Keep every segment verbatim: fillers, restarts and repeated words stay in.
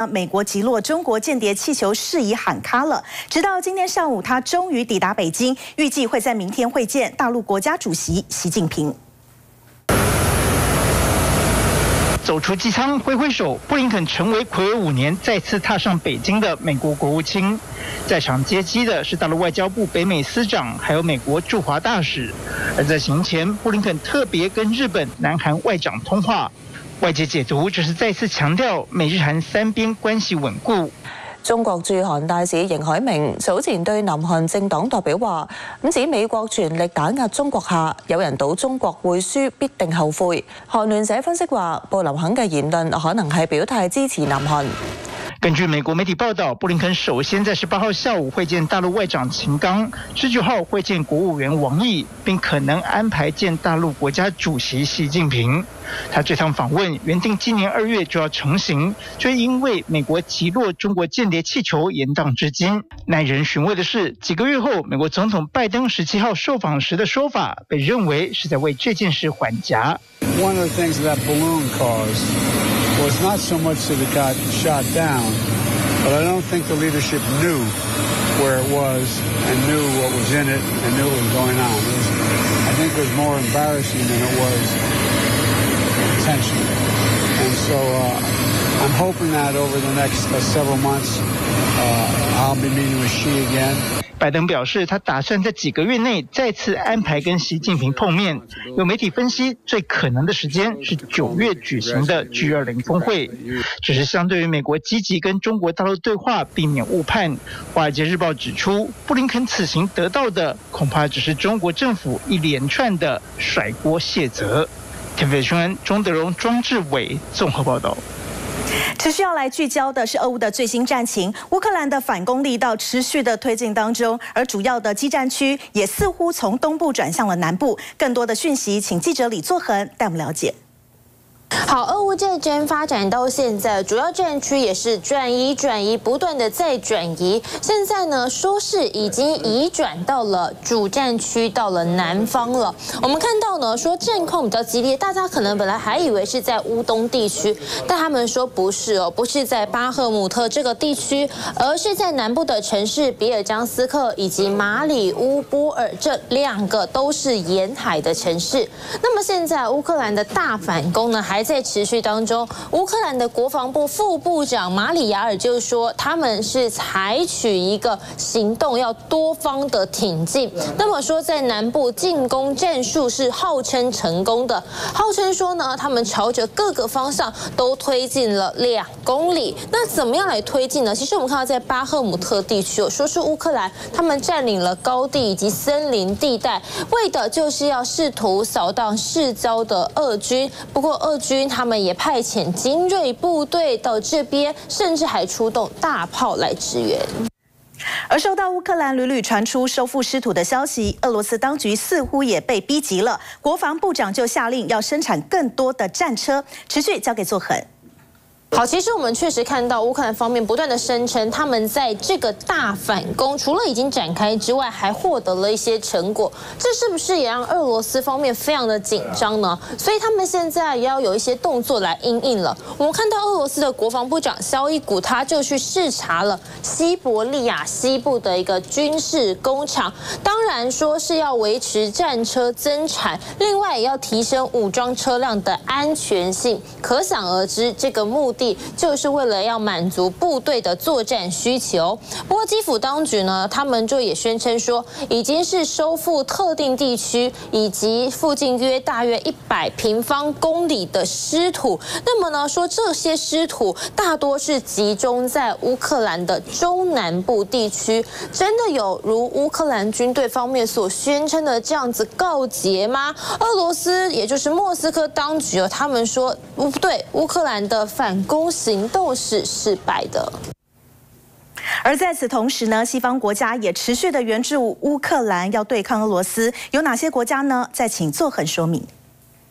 美国击落中国间谍气球事宜喊卡了，直到今天上午，他终于抵达北京，预计会在明天会见大陆国家主席习近平。 走出机舱，挥挥手，布林肯成为睽违五年再次踏上北京的美国国务卿。在场接机的是大陆外交部北美司长，还有美国驻华大使。而在行前，布林肯特别跟日本、南韩外长通话。外界解读这是再次強調美日韓三邊關係穩固。 中國駐韓大使邢海明早前對南韓政黨代表話，咁指美國全力打壓中國下，有人賭中國會輸，必定後悔。韓聯社分析話，布林肯嘅言論可能係表態支持南韓。 根據美國媒體報道，布林肯首先在十八號下午會見大陸外長秦剛，十九號會見國務院王毅，並可能安排見大陸國家主席習近平。他這趟訪問原定今年二月就要成行，卻因為美國擊落中國間諜氣球延宕至今。耐人尋味的是，幾個月後，美國總統拜登十七號受訪時的說法，被認為是在為這件事緩頰。 One of the things that balloon caused was not so much that it got shot down, but I don't think the leadership knew where it was and knew what was in it and knew what was going on. It was, I think it was more embarrassing than it was intentional. And so uh, I'm hoping that over the next uh, several months, uh, I'll be meeting with Xi again. 拜登表示，他打算在几个月内再次安排跟习近平碰面。有媒体分析，最可能的时间是九月举行的 G 二十 峰会。只是相对于美国积极跟中国大陆对话，避免误判，华尔街日报指出，布林肯此行得到的恐怕只是中国政府一连串的甩锅卸责。天飞新闻钟德荣、庄志伟综合报道。 持续要来聚焦的是俄乌的最新战情，乌克兰的反攻力道持续的推进当中，而主要的激战区也似乎从东部转向了南部。更多的讯息，请记者李作恒带我们了解。 好，俄乌战争发展到现在，主要战区也是转移、转移，不断的在转移。现在呢，说是已经移转到了主战区，到了南方了。我们看到呢，说战况比较激烈，大家可能本来还以为是在乌东地区，但他们说不是哦，不是在巴赫姆特这个地区，而是在南部的城市比尔江斯克以及马里乌波尔这两个都是沿海的城市。那么现在乌克兰的大反攻呢，还 在持续当中，乌克兰的国防部副部长马里亚尔就说，他们是采取一个行动，要多方的挺进。那么说，在南部进攻战术是号称成功的，号称说呢，他们朝着各个方向都推进了两公里。那怎么样来推进呢？其实我们看到，在巴赫姆特地区，说是乌克兰他们占领了高地以及森林地带，为的就是要试图扫荡四遭的俄军。不过俄军 他们也派遣精锐部队到这边，甚至还出动大炮来支援。 而受到乌克兰屡屡传出收复失土的消息，俄罗斯当局似乎也被逼急了。国防部长就下令要生产更多的战车。持续交给作恒。 好，其实我们确实看到乌克兰方面不断的声称，他们在这个大反攻除了已经展开之外，还获得了一些成果。这是不是也让俄罗斯方面非常的紧张呢？所以他们现在也要有一些动作来因应了。我们看到俄罗斯的国防部长肖伊古他就去视察了西伯利亚西部的一个军事工厂，当然说是要维持战车增产，另外也要提升武装车辆的安全性。可想而知，这个目的 就是为了要满足部队的作战需求。不过基辅当局呢，他们就也宣称说，已经是收复特定地区以及附近约大约一百平方公里的失土。那么呢，说这些失土大多是集中在乌克兰的中南部地区。真的有如乌克兰军队方面所宣称的这样子告捷吗？俄罗斯也就是莫斯科当局哦，他们说不对，乌克兰的反攻 攻行动是失败的。 而在此同时呢，西方国家也持续的援助乌克兰要对抗俄罗斯，有哪些国家呢？再请作恒说明。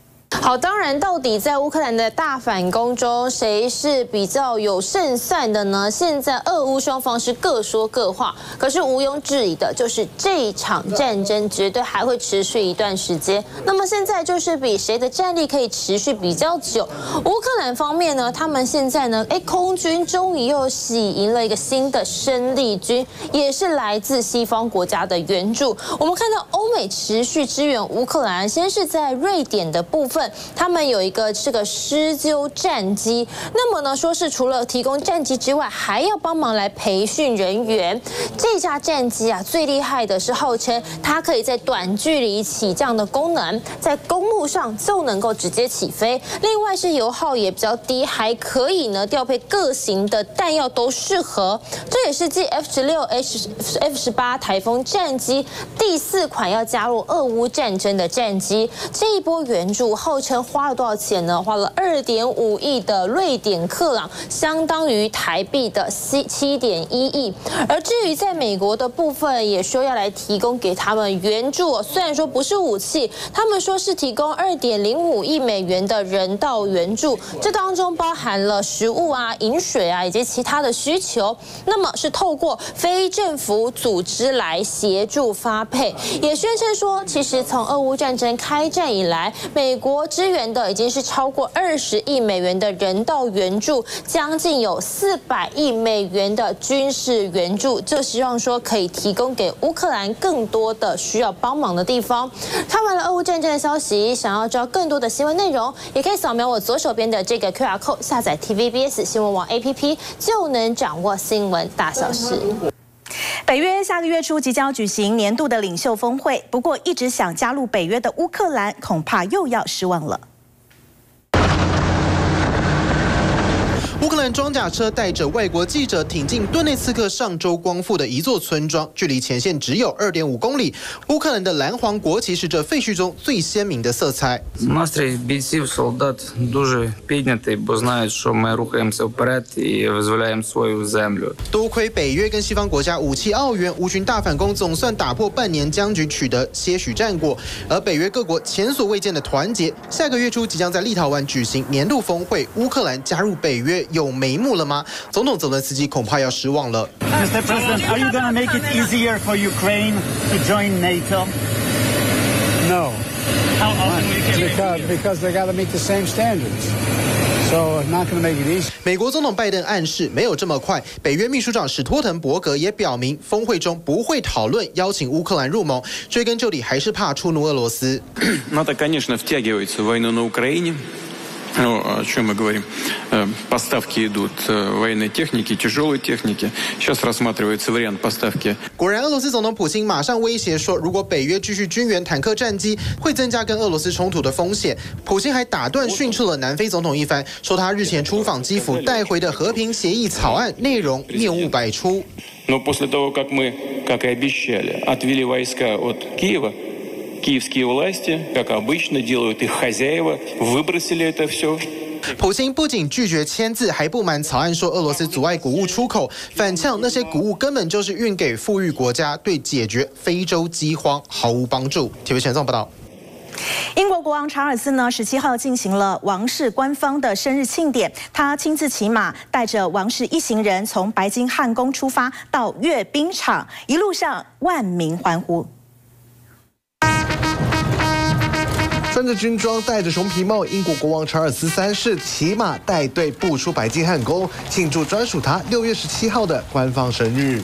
好，当然，到底在乌克兰的大反攻中，谁是比较有胜算的呢？现在俄乌双方是各说各话，可是毋庸置疑的就是这一场战争绝对还会持续一段时间。那么现在就是比谁的战力可以持续比较久。乌克兰方面呢，他们现在呢，哎，空军终于又喜迎了一个新的生力军，也是来自西方国家的援助。我们看到欧美持续支援乌克兰，先是在瑞典的部分。他们有一个这个狮鹫战机，那么呢，说是除了提供战机之外，还要帮忙来培训人员。这架战机啊，最厉害的是号称它可以在短距离起降的功能，在公路上就能够直接起飞。另外是油耗也比较低，还可以呢调配各型的弹药都适合。这也是继 F 十六、H F 十八台风战机第四款要加入俄乌战争的战机。这一波援助号称花了多少钱呢？花了二点五亿的瑞典克朗，相当于台币的七七点一亿。而至于在美国的部分，也说要来提供给他们援助，虽然说不是武器，他们说是提供二点零五亿美元的人道援助，这当中包含了食物啊、饮水啊以及其他的需求。那么是透过非政府组织来协助发配，也宣称说，其实从俄乌战争开战以来，美国支援的已经是超过二十亿美元的人道援助，将近有四百亿美元的军事援助，就希望说可以提供给乌克兰更多的需要帮忙的地方。看完了俄乌战争的消息，想要知道更多的新闻内容，也可以扫描我左手边的这个 Q R code， 下载 T V B S 新闻网 A P P， 就能掌握新闻大小事。 北约下个月初即将要举行年度的领袖峰会，不过一直想加入北约的乌克兰恐怕又要失望了。 乌克兰装甲车带着外国记者挺进顿内茨克上周光复的一座村庄，距离前线只有 二点五公里。乌克兰的蓝黄国旗是这废墟中最鲜明的色彩。 Настрій бійців, солдат дуже піднятий, бо знають, що ми рухаємося вперед і визволяємо свою землю. 多亏北约跟西方国家武器奥援，乌军大反攻总算打破半年僵局，取得些许战果。而北约各国前所未见的团结，下个月初即将在立陶宛举行年度峰会，乌克兰加入北约有眉目了吗？总统泽伦斯基恐怕要失望了。 Mister President, are you going to make it easier for Ukraine to join NATO? No. How often will you get Because, because they got to meet the same standards. So not going to make it easy. 美国总统拜登暗示没有这么快。北约秘书长史托滕伯格也表明，峰会中不会讨论邀请乌克兰入盟。追根究底，还是怕触怒俄罗斯。 НАТО, конечно, втягивается в войну на Украине. Ну, о чем мы говорим? Поставки идут военной техники, тяжелой техники. Сейчас рассматривается вариант поставки. 果然，俄罗斯总统普京马上威胁说，如果北约继续军援坦克战机，会增加跟俄罗斯冲突的风险。普京还打断训斥了南非总统一番，说他日前出访基辅带回的和平协议草案内容谬误百出。 Но после того, как мы, как и обещали, отвели войска от Киева, киевские власти, как обычно, делают их хозяева, выбросили это все. 普京不仅拒绝签字，还不满草案说俄罗斯阻碍谷物出口，反呛那些谷物根本就是运给富裕国家，对解决非洲饥荒毫无帮助。T V B S 报道。 英国国王查尔斯呢，十七号进行了王室官方的生日庆典，他亲自骑马，带着王室一行人从白金汉宫出发到阅兵场，一路上万民欢呼。 穿着军装，戴着熊皮帽，英国国王查尔斯三世骑马带队步出白金汉宫，庆祝专属他六月十七号的官方生日。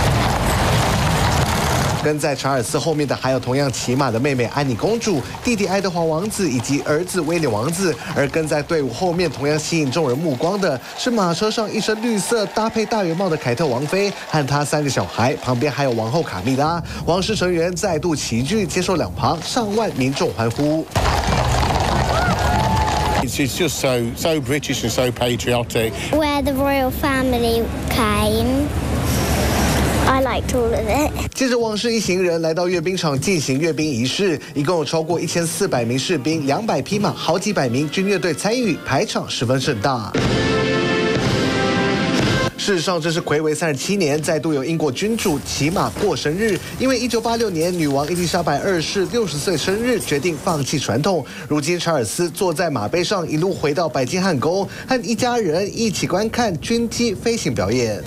跟在查尔斯后面的还有同样骑马的妹妹安妮公主、弟弟爱德华王子以及儿子威廉王子。而跟在队伍后面同样吸引众人目光的是马车上一身绿色搭配大圆帽的凯特王妃和她三个小孩，旁边还有王后卡蜜拉。王室成员再度齐聚，接受两旁上万民众欢呼。 It's just so so British and so patriotic. Where the royal family came. I liked all of it. 接着，王室一行人来到阅兵场进行阅兵仪式，一共有超过一千四百名士兵、两百匹马、好几百名军乐队参与，排场十分盛大。 事实上，这是睽违三十七年，再度有英国君主骑马过生日。因为一九八六年女王伊丽莎白二世六十岁生日，决定放弃传统。如今查尔斯坐在马背上，一路回到白金汉宫，和一家人一起观看军机飞行表演。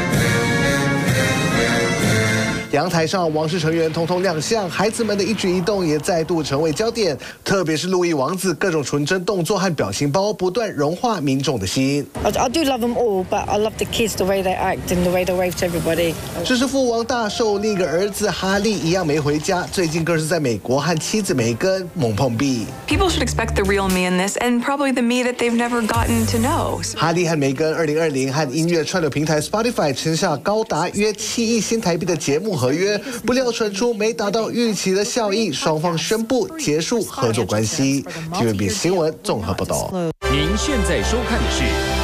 阳台上，王室成员通通亮相，孩子们的一举一动也再度成为焦点。特别是路易王子各种纯真动作和表情包，不断融化民众的心。 I, I do love them all, but I love the kids the way they act and the way they wave to everybody. 只是父王大寿，另一个儿子哈利一样没回家，最近更是在美国和妻子梅根猛碰壁。 People should expect the real me in this, and probably the me that they've never gotten to know. 哈利和梅根二零二零和音乐串流平台 Spotify 签下高达约七亿新台币的节目合约，不料传出没达到预期的效益，双方宣布结束合作关系。T V B 新闻综合报道。 您现在收看的是